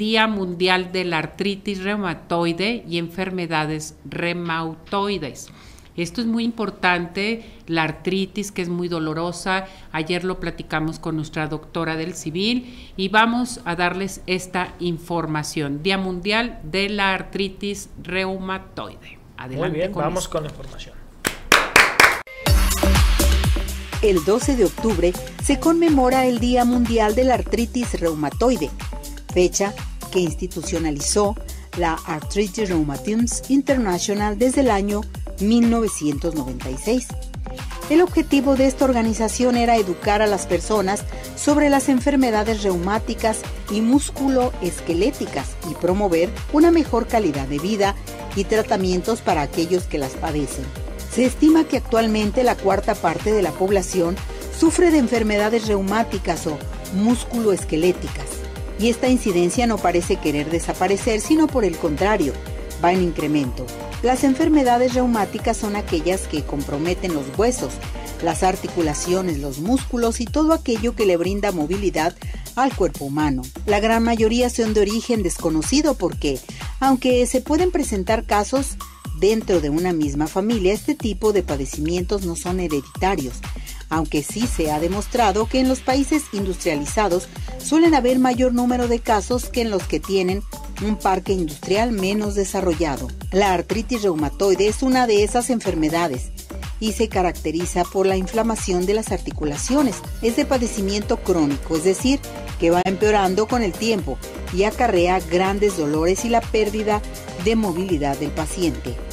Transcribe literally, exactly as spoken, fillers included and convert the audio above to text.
Día Mundial de la Artritis Reumatoide y Enfermedades Reumatoides. Esto es muy importante, la artritis, que es muy dolorosa. Ayer lo platicamos con nuestra doctora del civil y vamos a darles esta información. Día Mundial de la Artritis Reumatoide. Adelante. Muy bien, con vamos esto. con la información. El doce de octubre se conmemora el Día Mundial de la Artritis Reumatoide, fecha que institucionalizó la Arthritis Rheumatoid International desde el año mil novecientos noventa y seis. El objetivo de esta organización era educar a las personas sobre las enfermedades reumáticas y músculoesqueléticas y promover una mejor calidad de vida y tratamientos para aquellos que las padecen. Se estima que actualmente la cuarta parte de la población sufre de enfermedades reumáticas o músculoesqueléticas, y esta incidencia no parece querer desaparecer, sino por el contrario, va en incremento. Las enfermedades reumáticas son aquellas que comprometen los huesos, las articulaciones, los músculos y todo aquello que le brinda movilidad al cuerpo humano. La gran mayoría son de origen desconocido porque, aunque se pueden presentar casos dentro de una misma familia, este tipo de padecimientos no son hereditarios, aunque sí se ha demostrado que en los países industrializados suelen haber mayor número de casos que en los que tienen un parque industrial menos desarrollado. La artritis reumatoide es una de esas enfermedades y se caracteriza por la inflamación de las articulaciones. Es de padecimiento crónico, es decir, que va empeorando con el tiempo y acarrea grandes dolores y la pérdida de movilidad del paciente.